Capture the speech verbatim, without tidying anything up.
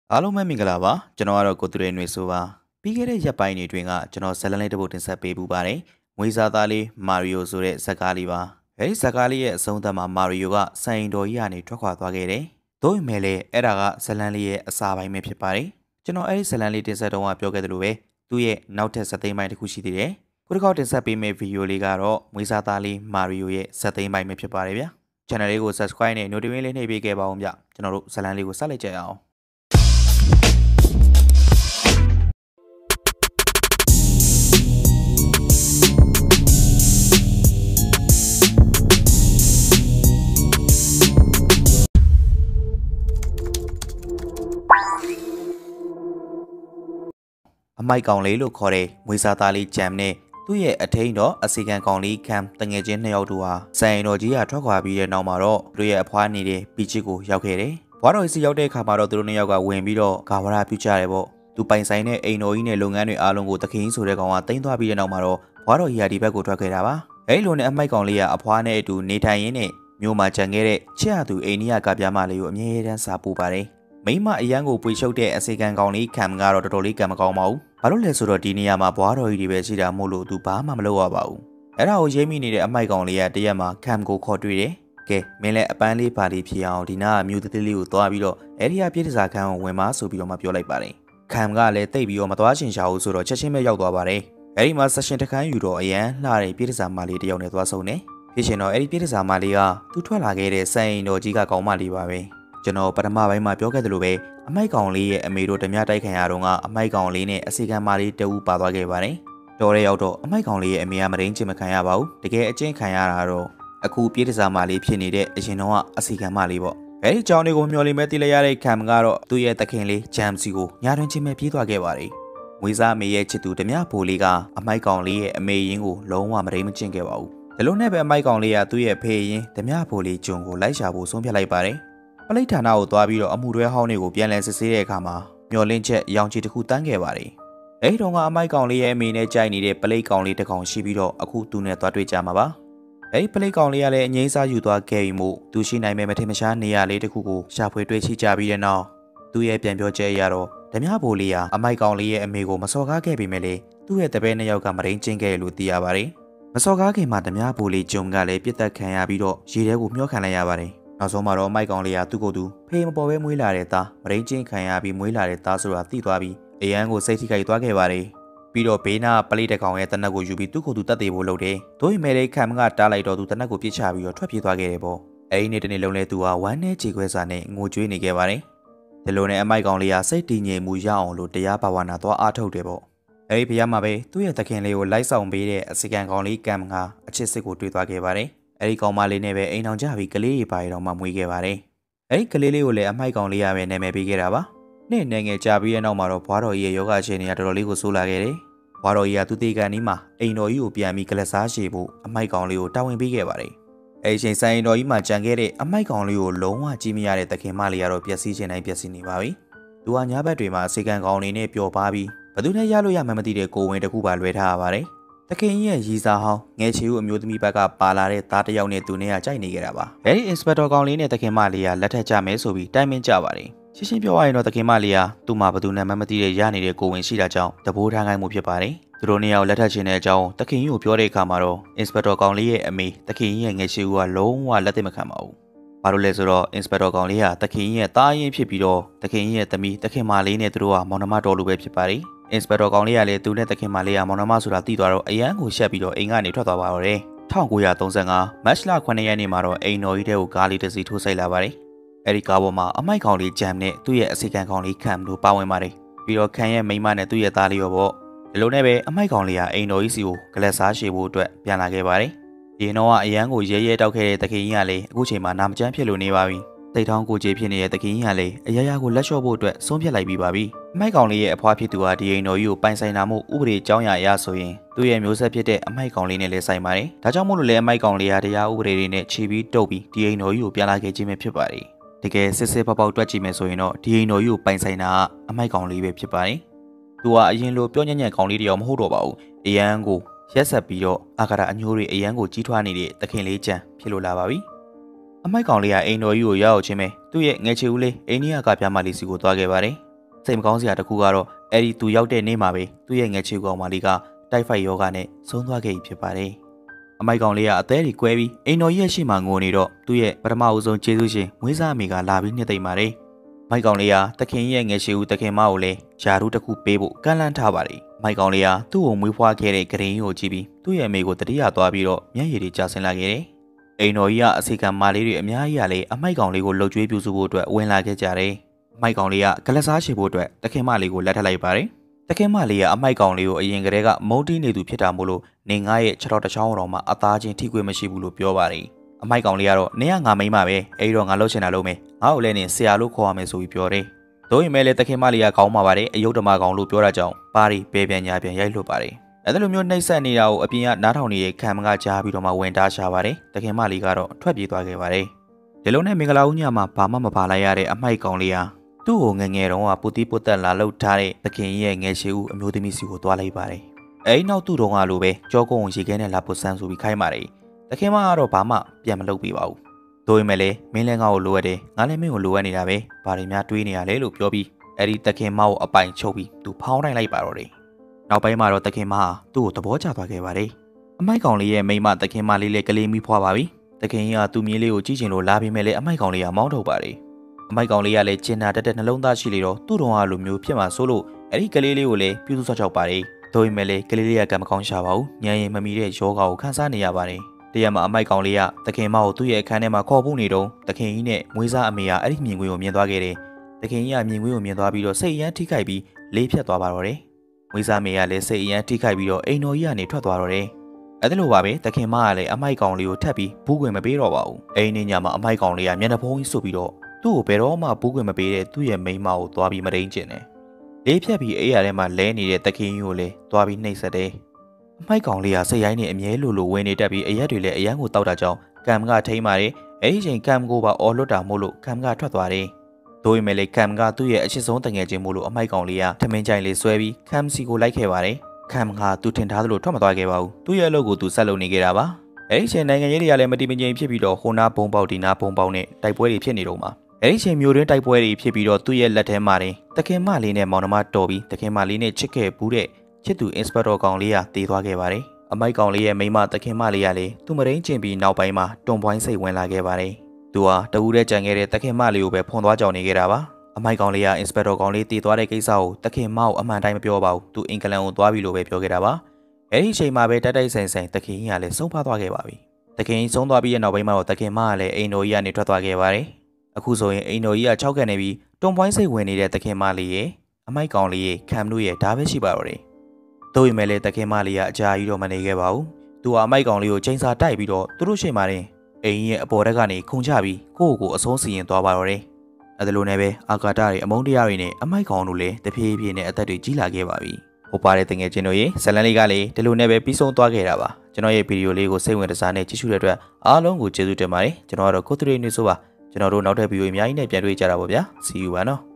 အားလုံးပဲမင်္ဂလာပါကျွန်တော်ကတော့ကိုသူရဲຫນွေဆိုပါပြီးခဲ့တဲ့ရက်ပိုင်းတွေတွင်ကကျွန်တော်ဇလန်လေးတစ်ပုဒ်တင်ဆက်ပေးပူပါတယ်ငွေစားသားလေးမာရီယိုဆိုတဲ့ဇာတ်ကားလေးပါအဲဒီဇာတ်ကားလေးရဲ့အဆုံးသတ်မှာမာရီယိုကစိုင်တော်ကြီးကနေထွက်ခွာသွားခဲ့တယ်သို့ပေမဲ့လည်းအဲ့ဒါကဇလန်လေးရဲ့အစာပိုင်းပဲဖြစ်ပါတယ်ကျွန်တော်အဲ့ဒီဇလန်လေးတင်ဆက်တော့ကပြောခဲ့သလိုပဲသူ့ရဲ့နောက်ထပ်ဇာတ်သိမ်းပိုင်းတစ်ခုရှိသေးတယ်ခုတစ်ခေါက်တင်ဆက်ပေးမယ့်ဗီဒီယိုလေးကတော့ငွေစားသားလေးမာရီယိုရဲ့ဇာတ်သိမ်းပိုင်းပဲဖြစ်ပါတယ်ဗျာ channel လေးကို subscribe နဲ့ notification လေးနှိပ်ပေးခဲ့ပါဦးဗျကျွန်တော်တို့ဇလန်လေးကိုစလိုက်ကြရအောင်အမိုက်ကောင်လေးလို့ခေါ်တဲ့မွေးစားသားလေးဂျမ်နဲ့သူ့ရဲ့အထိန်တော်အစီကန်ကောင်လေးခံတငယ်ချင်းနှစ်ယောက်တို့ဟာဆိုင်တော်ကြီးကထွက်ခွာပြီးတဲ့နောက်မှာတော့သူတို့ရဲ့အဖွားနေတဲ့ပီချစ်ကိုရောက်ခဲ့တယ်။ဘွားတော်စီရောက်တဲ့အခါမှာတော့သူတို့နှစ်ယောက်ကဝင်ပြီးတော့ဂါဝရပြုကြတယ်ပေါ့။သူပိုင်ဆိုင်တဲ့အိမ်တော်ကြီးနဲ့လုပ်ငန်းတွေအားလုံးကိုတခင်ဆိုတဲ့ကောင်ကတင်သွားပြီးတဲ့နောက်မှာတော့ဘွားတော်ကြီးကဒီဘက်ကိုထွက်ခဲ့တာပါ။အဲဒီလိုနဲ့အမိုက်ကောင်လေးကအဖွားနဲ့အတူနေထိုင်ရင်းနဲ့မြို့မှာကြံခဲ့တဲ့ချစ်ရသူအိန္ဒိယကပြားမလေးကိုအမြဲတမ်းစာပို့ပါတယ်။မိမအရန်ကိုပွေရှုပ်တဲ့အစီကန်ကောင်လေးခံကတော့တော်တော်လေးကံမကောင်းပါဘူး။ဘာလို့လဲဆိုတော့ဒီနေရာမှာဘွားတော်ကြီးတွေပဲရှိတာမို့လို့သူဘာမှမလုပ်ရပါဘူး။အဲ့ဒါကိုရိပ်မိနေတဲ့အမိုက်ကောင်လေးကတရက်မှာခံကိုခေါ်တွေ့တယ်။ကဲမင်းလည်းအပန်းလေးပါလေးဖြစ်အောင်ဒီနားကမြို့သေးလေးကိုသွားပြီးတော့အဲ့ဒီကပြည်တစားခန်းကိုဝင်မဆိုပြီးတော့မှပြောလိုက်ပါတယ်။ခံကလည်းတိတ်ပြီးတော့မသွားချင်ရှာဘူးဆိုတော့ချက်ချင်းပဲရောက်သွားပါတယ်။အဲ့ဒီမှာဆက်ရှင်တခန်းယူတော့အရန်လှတဲ့ပြည်တစားမလေးတယောက်နဲ့သွားဆုံးနေ။ဖြစ်ရှင်တော့အဲ့ဒီပြည်တစားမလေးကသူထွက်လာခဲ့တဲ့စိုင်တော်ကြီးကကောင်းမလေးပါပဲ။ကျွန်တော်ပထမပိုင်းမှာပြောခဲ့သလိုပဲအမိုက်ကောင်လေးရဲ့အမေတို့ဓမြတိုက်ခံရတော့ကအမိုက်ကောင်လေးနဲ့အစီကံမလေးတအူးပါသွားခဲ့ပါတယ်။တော်ရဲရောက်တော့အမိုက်ကောင်လေးရဲ့အမေကမရင်းချင်မခံရပါဘူး။တကယ်အကျဉ်းခံရတာတော့အခုပြေးတစားမလေးဖြစ်နေတဲ့အရင်တော့ကအစီကံမလေးပေါ့။အဲဒီကြောင်လေးကိုမျော်လင့်မဲ့တိလိုက်ရတဲ့ခံကတော့သူ့ရဲ့တခင်လေးဂျမ်စီကိုညာတွင်ချင်းပဲပြေးသွားခဲ့ပါတယ်။မွေးစားမေရဲ့ချစ်သူဓမြဘိုးလေးကအမိုက်ကောင်လေးရဲ့အမေရင်းကိုလုံးဝမရင်းမချင်ခဲ့ပါဘူး။ဒီလိုနဲ့ပဲအမိုက်ကောင်လေးကသူ့ရဲ့ဖေရင်ဓမြဘိုးလေးဂျုံကိုလိုက်ရှာဖို့ဆုံးဖြတ်လိုက်ပါတယ်။ပလိတ်ဌာနကိုသွားပြီးတော့အမှုတွဲဟောင်းတွေကိုပြန်လည်စစ်ဆေးတဲ့အခါမှာမျော်လင့်ချက်ရောင်ချီတစ်ခုတန်းခဲ့ပါတယ်။အဲဒီတော့ကအမိုက်ကောင်လေးရဲ့အမေနဲ့ကြိုက်နေတဲ့ပလိတ်ကောင်လေးတစ်ကောင်ရှိပြီးတော့အခုသူနဲ့သွားတွေ့ကြမှာပါ။အဲဒီပလိတ်ကောင်လေးကလည်းအငိမ့်စားယူသွားခဲ့ပြီးမို့သူရှိနိုင်မဲ့မထင်မရှားနေရာလေးတစ်ခုကိုရှာဖွေတွေ့ရှိကြပြီးတဲ့နောက်သူရဲ့ပြန်ပြောချက်အရတော့ဓမြဘိုးလေးဟာအမိုက်ကောင်လေးရဲ့အမေကိုမစော်ကားခဲ့ပေမဲ့လေသူ့ရဲ့တပည့်နှစ်ယောက်ကမရင်းချင်းခဲ့လို့သိရပါတယ်။မစော်ကားခင်မှာဓမြဘိုးလေးဂျုံကလည်းပြစ်တက်ခံရပြီးတော့ရေထဲကိုမျောခံလိုက်ရပါတယ်။နောက်ဆုံးမှာတော့မိုက်ကောင်လေးကသူ့ကိုယ်သူဖေးမပေါ်ပဲမွေးလာတဲ့သားမရင်းချင်းခံရပြီးမွေးလာတဲ့သားဆိုတာသိသွားပြီးအရန်ကိုစိတ်ထိခိုက်သွားခဲ့ပါတယ်ပြီးတော့ဘေးနာပလိတ်တကောင်ရဲ့တနက်ကိုယူပြီးသူ့ကိုယ်သူတတ်သေးဖို့လုပ်တယ်တို့ရင်မဲလေးခံမကတားလိုက်တော့သူတနက်ကိုပြစ်ချပြီးတော့ထွက်ပြေးသွားခဲ့တယ်ပေါ့အဲဒီနေ့တနေ့လုံးလဲသူဟာဝမ်းနဲ့ခြေခွဲစာနဲ့ငိုကြွေးနေခဲ့ပါတယ်ဒီလိုနဲ့အမိုက်ကောင်လေးကစိတ်တည်ငြိမ်မှုရအောင်လို့တရားဘာဝနာသွားအားထုတ်တယ်ပေါ့အဲဒီဖျားမှာပဲသူ့ရဲ့သခင်လေးကိုလိုက်ဆောင်ပေးတဲ့အစီကံကောင်လေးကံကအချစ်စစ်ကိုတွေ့သွားခဲ့ပါတယ်အဲဒီကောင်မလေးနဲ့ပဲအိမ်အောင်ကြပြီးကလေးတွေပါရတော့မှမွေးခဲ့ပါတယ်အဲဒီကလေးလေးကိုလည်းအမိုက်ကောင်လေးရပဲနာမည်ပေးခဲ့တာပါနေ့နေငယ်ကြာပြီးတဲ့နောက်မှာတော့ဘွားတော်ကြီးရဲ့ယောဂအခြေအနေကတော်တော်လေးကိုဆိုးလာခဲ့တယ်ဘွားတော်ကြီးကသူ့တေကန်နီးမှာအိမ်တော်ကြီးကိုပြန်ပြီးကလစားရှည်ဖို့အမိုက်ကောင်လေးကိုတာဝန်ပေးခဲ့ပါတယ်အဲဒီချိန်ဆိုင်တော်ကြီးမှာကြံခဲ့တဲ့အမိုက်ကောင်လေးကိုလုံးဝကြည့်မရတဲ့သခင်မလေးကတော့ပျက်စီးခြင်းတိုင်းပျက်စီးနေပါပြီသူကညာဘက်တွေမှာစေကန်ကောင်လေးနဲ့ပျော်ပါပြီးဘသူနဲ့ရလို့ရမှမသိတဲ့ကိုဝင်တစ်ခုပါလွဲထားရပါတယ်တခင်ကြီးရဲ့ရီစာဟောင်းငယ်ချီဦးအမျိုးသမီးဘက်ကပါလာတဲ့သားတစ်ယောက်နဲ့သူနဲ့ကကြိုက်နေကြတာပါအဲဒီ inspector ကောင်လေးနဲ့တခင်မလေးကလက်ထက်ကြမယ်ဆိုပြီးတိုင်ပင်ကြပါတယ်ရှင်းရှင်းပြောရရင်တော့တခင်မလေးကသူ့မှာဘသူနဲ့မှမသိတဲ့ရနေတဲ့ကိုဝင်ရှိတာကြောင့်တဘိုးထားခိုင်းမှုဖြစ်ပါတယ်သူတို့နှစ်ယောက်လက်ထက်ချင်းတဲ့အကြောင်းတခင်ကြီးကိုပြောတဲ့အခါမှာတော့ inspector ကောင်လေးရဲ့အမေတခင်ကြီးရဲ့ငယ်ချီဦးကလုံးဝလက်သိမခံပါဘူးဘာလို့လဲဆိုတော့ inspector ကောင်လေးကတခင်ကြီးရဲ့တားရင်ဖြစ်ပြီးတော့တခင်ကြီးရဲ့သမီးတခင်မလေးနဲ့သူတို့ကမောင်နှမတော်လိုပဲဖြစ်ပါတယ်inspector ကောင်လေးကလည်းသူနဲ့တခင်မလေးကမောင်နှမဆိုတာသိသွားတော့အရန်ကိုရှက်ပြီးတော့အိမ်ကနေထွက်သွားပါတော့တယ်၁၉၃၅မတ်လခုနှစ်ရက်နေ့မှာတော့အိမ်တော်ကြီးတဲ့ကိုကားလေးတစ်စီးထိုးဆိုင်လာပါတယ်အဲဒီကားပေါ်မှာအမိုက်ကောင်လေးဂျမ်နဲ့သူ့ရဲ့အစီကံကောင်လေးခံလို့ပါဝင်ပါတယ်ပြီးတော့ခံရဲ့မိမနဲ့သူ့ရဲ့သားလေးရောပေါ့ဒီလိုနဲ့ပဲအမိုက်ကောင်လေးကအိမ်တော်ကြီးစီကိုဂလက်စားရှည်ဖို့အတွက်ပြန်လာခဲ့ပါတယ်ဒီတော့ကအရန်ကိုရဲရဲတောက်ခဲ့တဲ့တခင်ကြီးကလည်းအခုချိန်မှာနာမကျန်းဖြစ်လို့နေပါပြီတိတ်ထောင်းကိုကြေဖြစ်နေတဲ့တခင်ကြီးကလည်းအရာရာကိုလက်လျှော့ဖို့အတွက်ဆုံးဖြတ်လိုက်ပြီးပါပြီအမိုက်ကောင်လေးရဲ့အဖွားဖြစ်သူဟာဒီအိမ်တော်ကြီးကိုပိုင်ဆိုင်တာမို့ဥပဒေကြောင်းအရာဆိုရင်သူ့ရဲ့မျိုးဆက်ဖြစ်တဲ့အမိုက်ကောင်လေးနဲ့လည်းဆိုင်ပါတယ်ဒါကြောင့်မို့လို့လည်းအမိုက်ကောင်လေးဟာတရားဥပဒေတွေနဲ့ခြေပြီးတုပ်ပြီးဒီအိမ်တော်ကြီးကိုပြန်လာခဲ့ခြင်းပဲဖြစ်ပါတယ်တကယ်စစ်စစ်ပေါက်ပေါက်တွက်ကြည့်မယ်ဆိုရင်တော့ဒီအိမ်တော်ကြီးကိုပိုင်ဆိုင်တာကအမိုက်ကောင်လေးပဲဖြစ်ပါတယ်သူဟာအရင်လိုပြောညံ့ညံ့ကောင်လေးတယောက်မဟုတ်တော့ပါဘူးအရန်ကိုရက်ဆက်ပြီးတော့အာကာရအညိုးတွေအရန်ကိုကြီးထွားနေတဲ့သခင်လေးချမ်းဖြစ်လို့လာပါပြီအမိုက်ကောင်လေးကအိမ်တော်ကြီးကိုရောက်ချင်းပဲသူ့ရဲ့ငယ်ချီဦးလေးအိန္ဒိယကပြားမလေးစီကိုသွားခဲ့ပါတယ်စိတ်မကောင်းစရာတစ်ခုကတော့အဲ့ဒီသူရောက်တဲ့နေ့မှာပဲသူ့ရဲ့ငယ်ချီကောင်မလေးကတိုက်ဖိုက်ယောဂနဲ့ဆုံးသွားခဲ့ပြီဖြစ်ပါတယ်အမိုက်ကောင်လေးကအသေးကြီးကွဲပြီးအိမ်တော်ကြီးရဲ့ရှေ့မှာငိုနေတော့သူ့ရဲ့ပထမဦးဆုံးကျေးဇူးရှင်မွေးစားအမေကလာပြီးနှစ်သိမ့်ပါတယ်မိုက်ကောင်လေးကတခင်ရဲ့ငယ်ချီဦးတခင်မကိုလည်းယာရုတစ်ခုပေးဖို့ကန့်လန့်ထားပါတယ်မိုက်ကောင်လေးကသူ့ကိုမွေးဖွားခဲ့တဲ့ဂရင်းကိုကြည့်ပြီးသူ့ရဲ့အမေကိုတတိယသွားပြီးတော့မျက်ရည်တွေကျဆင်းလာခဲ့တယ်အိမ်တော်ကြီးကအစီကံမလေးတွေအများကြီးကလည်းအမိုက်ကောင်လေးကိုလှုပ်ကြွေးပြူစုဖို့အတွက်ဝင်လာခဲ့ကြတယ်အမိုက်ကောင်လေးကဂလက်စားရှိဖို့အတွက်တခင်မလေးကိုလက်ထပ်လိုက်ပါတယ်တခင်မလေးကအမိုက်ကောင်လေးကိုအရင်ကတည်းကမုန်းတီးနေသူဖြစ်တာမို့လို့နေငါရဲ့ခြေထောက်တစ်ချောင်းတော်မှာအသားချင်းထိခွေမရှိဘူးလို့ပြောပါတယ်အမိုက်ကောင်လေးကတော့နေကငါမိန်းမပဲအဲ့တော့ငါလှုပ်ချင်တာလုပ်မယ်ငါ့ကိုလည်းနေဆရာလို့ခေါ်ရမယ်ဆိုပြီးပြောတယ်တို့ရင်မဲလေတခင်မလေးကကောင်းပါပါတယ်အယုတ်ဓမ္မကောင်လို့ပြောတာကြောင့်ပါရီပေပြန်ညာပြန်ရိုက်လွတ်ပါတယ်အဲ့လိုမျိုးနှိပ်စက်နေတာကိုအပြင်ကနားထောင်နေတဲ့ခံမကကြားပြီးတော့မှဝင်တားရှာပါတယ်တခင်မလေးကတော့ထွက်ပြေးသွားခဲ့ပါတယ်ဒီလိုနဲ့မင်္ဂလာဦးညမှာဘာမှမပါလိုက်ရတဲ့အမိုက်ကောင်လေးဟာသူ့ကိုငငယ်တုန်းကပူတီပုတ်တက်လာလောက်ထားတဲ့တခင်ရဲ့ငယ်ရှိဦးအမျိုးသမီးစီကိုတွားလိုက်ပါတယ်အဲ့နောက်သူ့တုန်းကလိုပဲကြောကုန်းရေခဲနဲ့လာပုတ်ဆန်းဆိုပြီးခိုင်းပါတယ်တခင်မကတော့ဘာမှပြန်မလုပ်ပြပါဘူးတို့ရင်မဲလေမင်းလည်းငါ့ကိုလိုအပ်တယ်ငါလည်းမင်းကိုလိုအပ်နေတာပဲဘာတွေများတွေးနေရလဲလို့ပြောပြီးအဲ့ဒီတခင်မကိုအပိုင်ချုပ်ပြီးသူဖောင်းတိုင်းလိုက်ပါတော့တယ်နောက်ပိုင်းမှာတော့တခင်မဟာသူ့ကိုသဘောကျသွားခဲ့ပါတယ်အမိုက်ကောင်လေးရဲ့မိမတခင်မလေးလည်းကလေးမိဖွားပါပြီတခင်ကြီးကသူ့မြေးလေးကိုကြည့်ချင်လို့လာပြီးမဲ့လေအမိုက်ကောင်လေးကမောင်းထုတ်ပါတယ်အမိုက်ကောင်လေးကလည်းကျင်နာတက်တဲ့နှလုံးသားရှိလေတော့သူ့တော်ကလိုမျိုးဖြစ်မှာဆိုလို့အဲ့ဒီကလေးလေးကိုလည်းပြုစုဆော့ချောက်ပါတယ်တို့ရင်မဲ့လေကလေးလေးကကံမကောင်းရှာပါဘူးညံရင်မမီတဲ့ယောဂါကိုခံစားနေရပါတယ်တရက်မှာအမိုက်ကောင်လေးကတခင်မကိုသူ့ရဲ့အခန်းထဲမှာခေါ်ဖို့နေတော့တခင်ကြီးနဲ့မွေးစားအမေကအဲ့ဒီမြင်ကွင်းကိုမြင်သွားခဲ့တယ်တခင်ကြီးကမြင်ကွင်းကိုမြင်သွားပြီးတော့စိတ်အရန်ထိခိုက်ပြီးလေးဖြတ်သွားပါတော့တယ်မွေးစားမေကလည်းစိတ်အရန်ထိခိုက်ပြီးတော့အိမ်တော်ကြီးကနေထွက်သွားတော့တယ်အဲ့ဒါလိုပါပဲတခင်မကလည်းအမိုက်ကောင်လေးကိုထပ်ပြီးဘူးခွင်မပေးတော့ပါဘူးအိမ်နေညမှာအမိုက်ကောင်လေးကမျက်နှာဖုံးကြီးစွပ်ပြီးတော့သူ့ကိုဘယ်တော့မှဘူးခွင်မပေးတဲ့သူ့ရဲ့မိန်းမကိုသွားပြီးမရင်းကျင်တယ်လေးဖြတ်ပြီးအိမ်ရထဲမှာလဲနေတဲ့တခင်ကြီးကိုလည်းသွားပြီးနှိပ်စက်တယ်အမိုက်ကောင်လေးကစိတ်ရိုင်းနဲ့အမြဲလိုလိုဝင်နေတတ်ပြီးအရက်တွေလည်းအရန်ကိုတောက်တာကြောင့်ကံကထိမ့်ပါတယ်အဲ့ဒီချိန်ကံကိုပါအော်လွတ်တာမို့လို့ကံကထွက်သွားတယ်တို့ရင်လေကမ်ကသူ့ရဲ့အချစ်ဆုံးတငယ်ချင်းမို့လို့အမိုက်ကောင်လေးကထမင်းကြိုင်လေးဆွဲပြီးကမ်စီကိုလိုက်ခဲ့ပါတယ်ကမ်ကသူထင်ထားသလိုထွက်မသွားခဲ့ပါဘူးသူ့ရဲ့အလုပ်ကိုသူဆက်လုပ်နေခဲ့တာပါအဲ့ဒီချိန်နိုင်ငံရေးတွေကလည်းမတိမငြိမ်ဖြစ်ပြီးတော့ဟိုနာဘုံပေါက်ဒီနာဘုံပေါက်နဲ့တိုက်ပွဲတွေဖြစ်နေတော့မှာအဲ့ဒီချိန်မျိုးတွင်းတိုက်ပွဲတွေဖြစ်ပြီးတော့သူ့ရဲ့လက်ထဲမှာတင်တခင်မလေးနဲ့မောင်နှမတော်ပြီးတခင်မလေးနဲ့ချစ်ခဲ့ဘူးတဲ့ချစ်သူအင်စပက်တော်ကောင်လေးကတည်သွားခဲ့ပါတယ်အမိုက်ကောင်လေးရဲ့မိမတခင်မလေးကလည်းသူ့မရင်းကျင်ပြီးနောက်ပိုင်းမှာတွန်ပွိုင်းစိတ်ဝင်လာခဲ့ပါတယ်သူဟာတဦးတည်းကြံခဲ့တဲ့တခင်မလေးကိုပဲဖွန်သွားကြောင်နေခဲ့တာပါအမိုက်ကောင်လေးကအင်စပက်တော်ကောင်လေးတည်သွားတဲ့ကိစ္စကိုတခင်မကိုအမှန်တိုင်းမပြောပါဘူးသူအင်္ဂလန်ကိုသွားပြီလို့ပဲပြောခဲ့တာပါအဲ့ဒီအချိန်မှာပဲတိုက်တိုက်ဆိုင်ဆိုင်တခင်ကြီးကလည်းဆုံးဖားသွားခဲ့ပါပြီတခင်ကြီးဆုံးသွားပြီးတဲ့နောက်ပိုင်းမှာတော့တခင်မကလည်းအိမ်တော်ကြီးကနေထွက်သွားခဲ့ပါတယ်အခုဆိုရင်အိမ်တော်ကြီးက၆ခန့်နေပြီးတွန်ပွိုင်းစိတ်ဝင်နေတဲ့တခင်မလေးရဲ့အမိုက်ကောင်လေးရဲ့ခံမှုရဲ့ဒါပဲရှိပါတော့တယ်တို့ရင်မဲ့လေတခင်မလေးကအကြာကြီးတော့မနေခဲ့ပါဘူးသူကအမိုက်ကောင်လေးကိုချိန်စာတိုက်ပြီးတော့သူတို့ရှိမှတင်အိမ်ရဲ့အပေါ်တက်ကနေခုန်ချပြီးကိုယ့်ကိုယ်အဆုံးစီရင်သွားပါတော့တယ်အဲ့ဒါလိုနဲ့ပဲအာကာတတွေအမုန်းတရားတွေနဲ့အမိုက်ကောင်တို့လည်းတဖြည်းဖြည်းနဲ့အသက်တွေကြီးလာခဲ့ပါပြီဟုတ်ပါတယ်တကယ်ချင်းတို့ရေဇလန်လေးကလည်းဒီလိုနဲ့ပဲပြီးဆုံးသွားခဲ့တာပါကျွန်တော်ရဲ့ဗီဒီယိုလေးကိုစိတ်ဝင်စားနဲ့ကြည့်ရှုတဲ့အတွက်အားလုံးကိုကျေးဇူးတင်ပါတယ်ကျွန်တော်ကတော့ကိုသူရိနေဆိုပါကျွန်တော်တို့နောက်ထပ်ဗီဒီယိုအများကြီးနဲ့ပြန်တွေ့ကြတာပေါ့ဗျာ see you ပါနော်